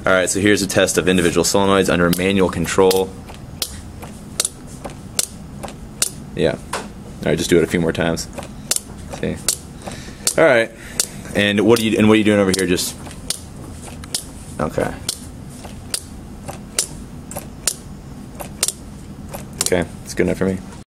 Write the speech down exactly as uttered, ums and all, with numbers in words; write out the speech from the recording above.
Alright, so here's a test of individual solenoids under manual control. Yeah. Alright, just do it a few more times. See? Alright. And what are you and what are you doing over here? Just okay. Okay, it's good enough for me.